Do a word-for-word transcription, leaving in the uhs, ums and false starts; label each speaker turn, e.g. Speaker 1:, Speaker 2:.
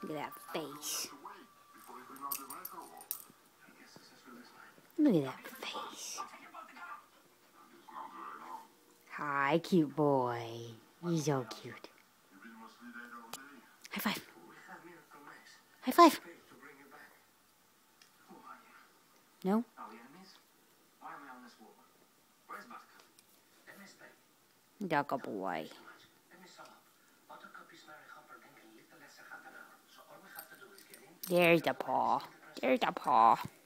Speaker 1: Look at that face. Look at that face. Hi, cute boy. He's so cute. High five. High five. No? Duck boy. There's the paw. There's the paw.